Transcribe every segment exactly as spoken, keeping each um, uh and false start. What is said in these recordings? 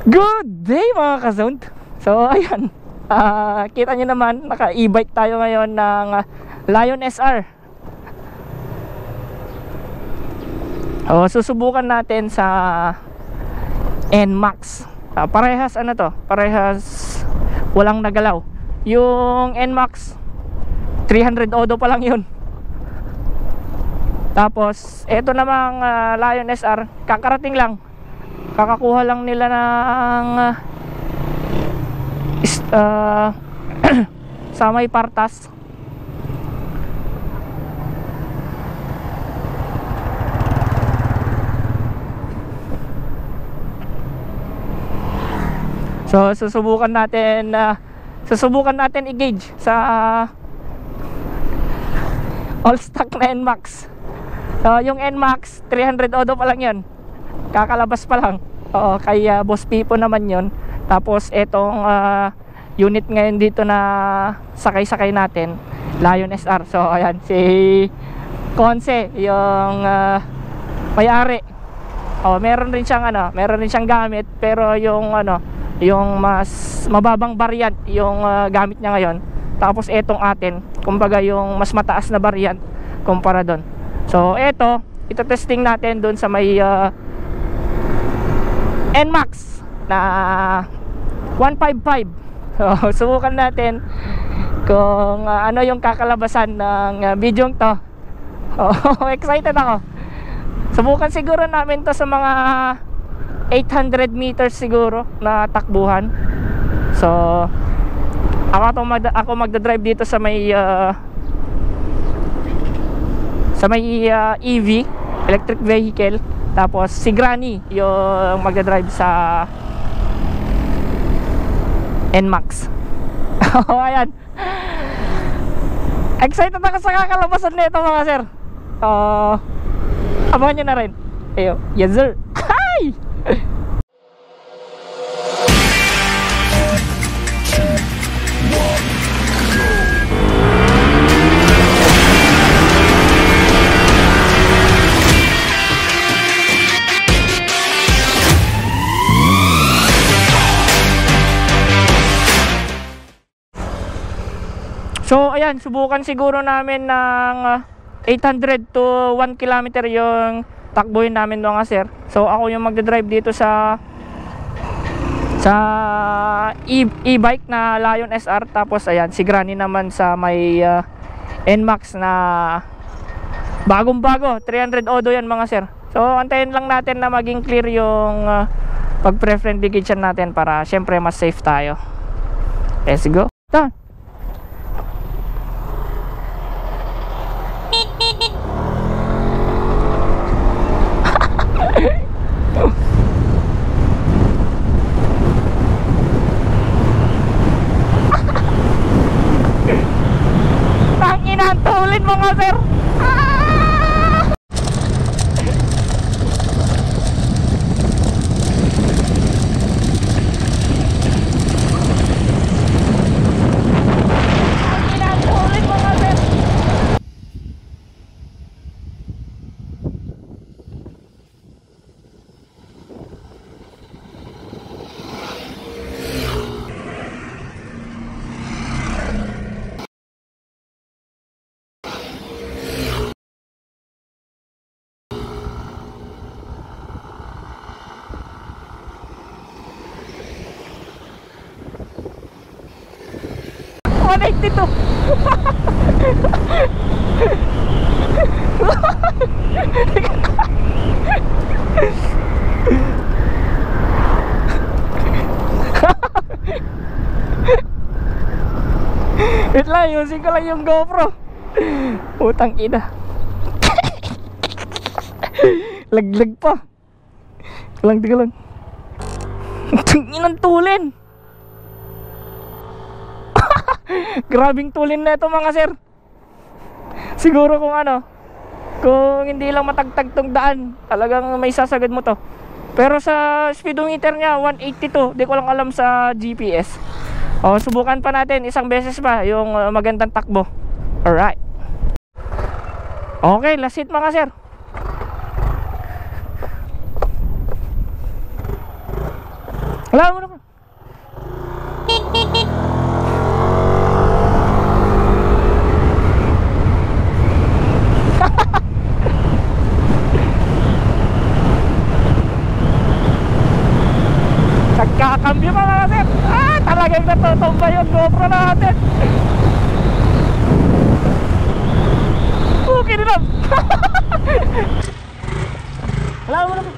Good day mga ka-zoned. So ayan, uh, kita nyo naman, naka e-bike tayo ngayon ng uh, Lion S R. O, susubukan natin sa N MAX. uh, Parehas ano to, parehas walang nagalaw. Yung N MAX three hundred odo pa lang yun. Tapos eto namang uh, Lion S R, kakarating lang. Kakakuha lang nila ng uh, sa may Partas. So susubukan natin uh, susubukan natin i-gauge sa uh, all stock na N MAX. So yung N MAX three hundred odo pa lang yun, kakalabas pa lang. Oo, kay uh, Boss Pipo naman yun. Tapos etong uh, unit ngayon dito na sakay-sakay natin, Lion S R. So ayan, si Conce, yung uh, may-ari. Oh, meron rin siyang ano, meron rin siyang gamit, pero yung ano, yung mas mababang variant yung uh, gamit niya ngayon. Tapos etong atin, kumbaga yung mas mataas na variant kumpara doon. So eto, ito testing natin doon sa may uh, N MAX na one fifty-five. So subukan natin kung uh, ano yung kakalabasan ng uh, video to. Oh, excited ako. Subukan siguro namin to sa mga eight hundred meters siguro na takbuhan. So ako to mag ako magda-drive dito sa may uh, sa may uh, E V, electric vehicle. Tapos si Granny yung magda-drive sa N MAX. Oh, ayan. Excited ako sa kakalabasan nito mga sir. Uh, abangan nyo na rin. Ayo, yes sir. Hi! So ayan, subukan siguro namin ng uh, eight hundred to one kilometer yung takbuhin namin mga sir. So ako yung magdadrive dito sa sa e-bike na Lion S R. Tapos ayan, si Granny naman sa may uh, N MAX na bagong bago, three hundred odo yan mga sir. So antayin lang natin na maging clear yung uh, pag-pre-friendly gauge natin para syempre mas safe tayo. Let's go. Done. Tulin mga sir. Ah! Tulin mga sir. one eighty-two. Wait lang, using ko lang yung GoPro. Utang ina. Laglag pa. Lang, tiga lang. Inang tulin. Grabing tulin na ito mga sir. Siguro kung ano, kung hindi lang matagtag tong daan, talagang may sasagad mo to. Pero sa speedometer niya one eighty-two. Di ko lang alam sa G P S. O, subukan pa natin isang beses pa yung uh, magandang takbo. Alright. Okay, last hit mga sir. Wala mo naman. Nagkakambyo pa mga sir. Ah, talagang natutumba yung GoPro natin. Okay na lang. Wala mo naman.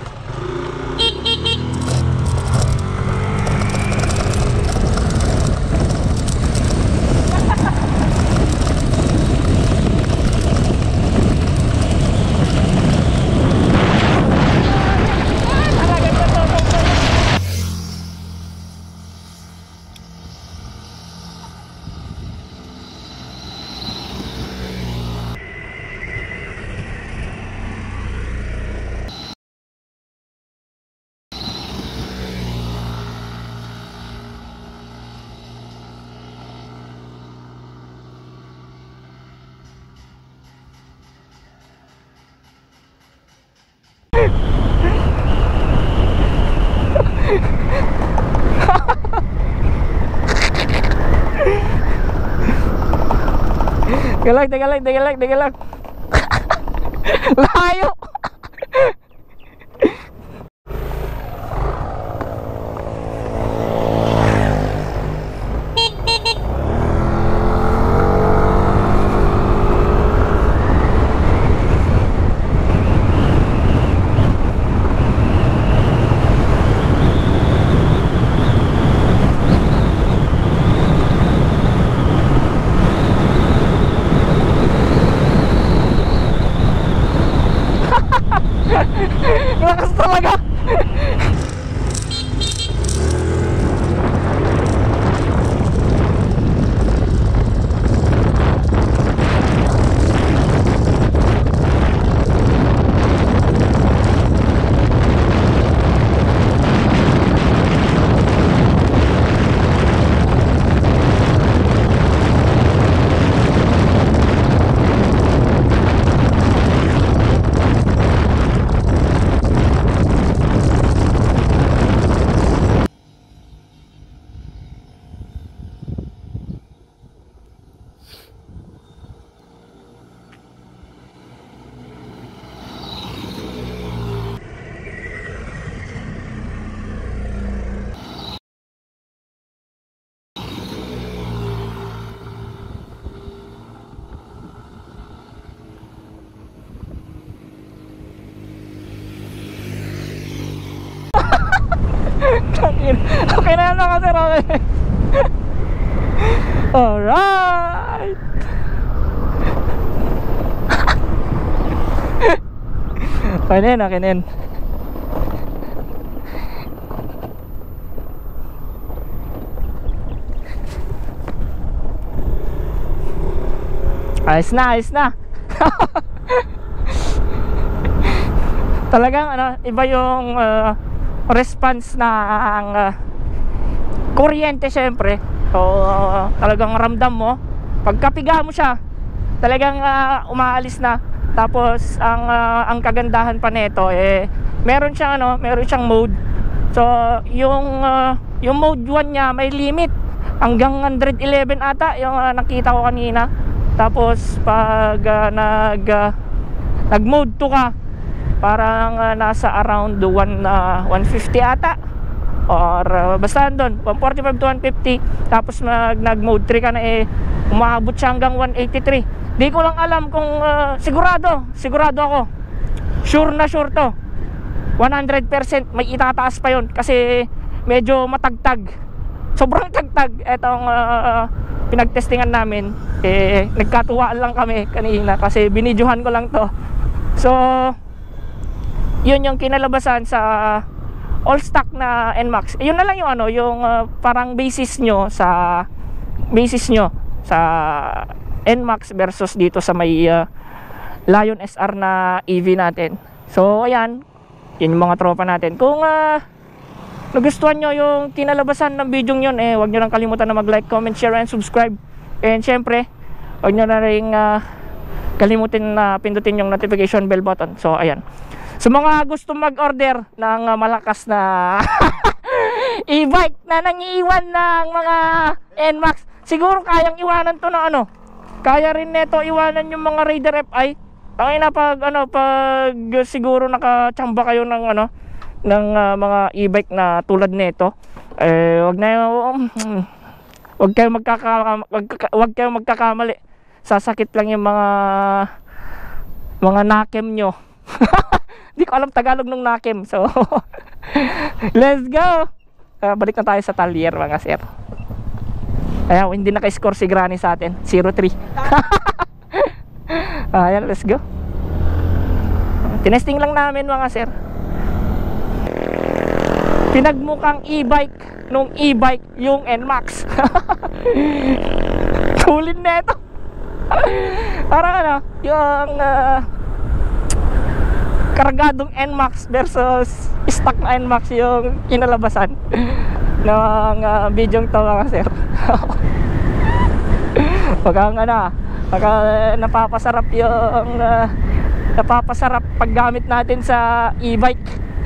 Teka lang, teka lang, teka lang, teka lang. Layo. Lakas talaga. Okay na yan mga sir, okay. Alright. Okay na yan, okay na yan. Ayos na, ayos na. Talagang ano, iba yung uh, response na ang uh, kuryente syempre. So uh, talagang ramdam mo pagkapiga mo siya, talagang uh, umaalis na. Tapos ang uh, ang kagandahan pa nito eh meron siyang ano, meron siyang mode. So yung uh, yung mode one niya may limit hanggang one eleven ata yung uh, nakita ko kanina. Tapos pag uh, nag uh, nag mode two ka, parang uh, nasa around one uh, one fifty ata, or uh, basta doon one forty-five to one fifty. Tapos mag nag mode three ka na eh umaabot siya hanggang one eighty-three. Di ko lang alam kung uh, sigurado sigurado ako, sure na sure to, one hundred percent may itataas pa yon kasi medyo matagtag, sobrang tagtag etong uh, pinagtestingan namin. Eh nagkatuwaan lang kami kanina kasi binidyohan ko lang to. So yun yung kinalabasan sa all stock na N MAX. Yun na lang yung ano, yung uh, parang basis nyo sa basis nyo sa N MAX versus dito sa may uh, Lion S R na E V natin. So ayan, yun yung mga tropa natin. Kung uh, nagustuhan nyo yung kinalabasan ng video yun, eh wag nyo lang kalimutan na mag like, comment, share, and subscribe. And syempre wag nyo na rin uh, kalimutin na pindutin yung notification bell button. So ayan, sa mga gusto mag-order ng uh, malakas na e-bike na nangiiwan ng mga N MAX. Siguro kayang iwanan to na ano. Kaya rin neto iwanan yung mga Raider F I. Ang ina pag ano pag siguro nakachamba kayo ng ano ng uh, mga e-bike na tulad nito. Eh wag na um, wag kayo magkaka wag, wag kayo magkakamali. Sasakit lang yung mga mga nakem nyo. Hindi ko alam Tagalog ng nakem. So let's go. Uh, balik na tayo sa talyer mga sir. Ayan, hindi naka-score si Granny sa atin. zero three. Ayan, let's go. Tinesting lang namin mga sir. Pinagmukhang e-bike nung e-bike yung N MAX. Tulin na ito. Parang ano, yung uh, kargadong N MAX versus stock na N MAX yung kinalabasan ng uh, video to mga sir. Pagka ano, pagka napapasarap yung uh, napapasarap paggamit natin sa e-bike.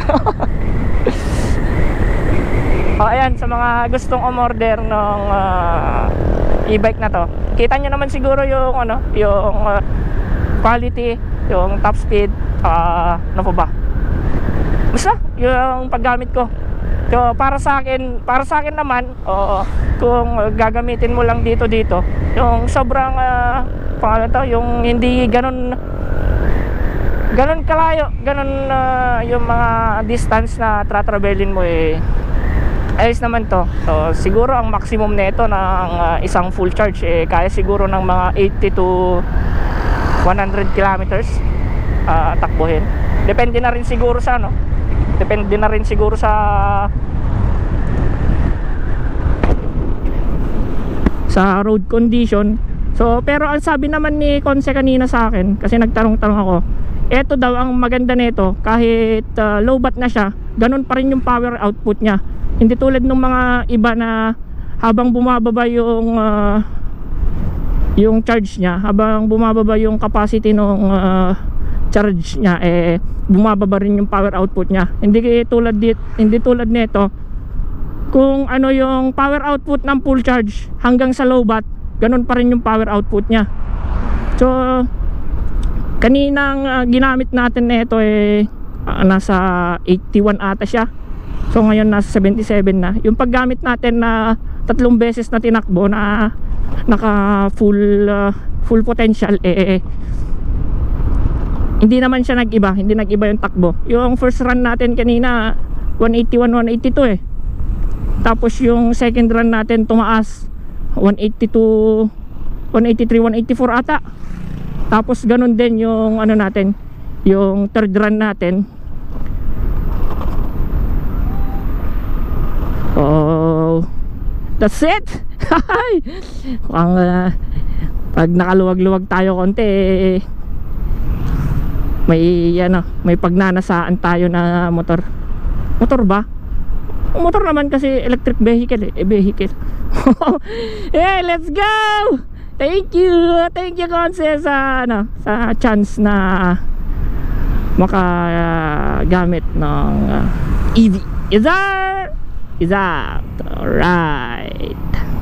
O ayan, sa mga gustong umorder ng uh, e-bike na to, kita nyo naman siguro yung ano, yung uh, quality, yung top speed, uh, ano po ba, basta yung paggamit ko. So para sa akin, para sa akin naman, oo, kung gagamitin mo lang dito dito, yung sobrang uh, pangalan to, yung hindi ganun ganun kalayo, ganun uh, yung mga distance na tra-travelin mo eh ayos naman to. So siguro ang maximum nito ng uh, isang full charge eh kaya siguro ng mga eighty to one hundred kilometers uh, takbuhin. Depende na rin siguro sa ano, depende na rin siguro sa sa road condition. So pero ang sabi naman ni Conce kanina sa akin, kasi nagtanong-tanong ako, eto daw ang maganda nito, kahit uh, low bat na siya, ganun pa rin yung power output niya. Hindi tulad ng mga iba na habang bumababa yung uh, yung charge niya, habang bumababa yung capacity ng uh, charge niya, eh bumababa rin yung power output niya. Hindi tulad dit, hindi tulad nito, kung ano yung power output ng full charge hanggang sa low bat, ganun pa rin yung power output niya. So kaninang uh, ginamit natin nito eh uh, nasa eighty-one ata siya. So ngayon nasa seventy-seven na. Yung paggamit natin na tatlong beses na tinakbo na naka full uh, full potential eh, eh hindi naman siya nag-iba, hindi nag-iba yung takbo. Yung first run natin kanina one eighty-one, one eighty-two eh. Tapos yung second run natin tumaas one eighty-two, one eighty-three, one eighty-four ata. Tapos ganun din yung ano natin, yung third run natin. Oh, that's it. Ang uh, pag nakaluwag-luwag tayo konti eh, may ano, may pagnanasaan tayo na motor. Motor ba? Motor naman kasi electric vehicle eh, eh vehicle. Yeah, let's go. Thank you. Thank you Conce sa ano, sa chance na makagamit uh, ng uh, E V. Is that? Is that? Alright.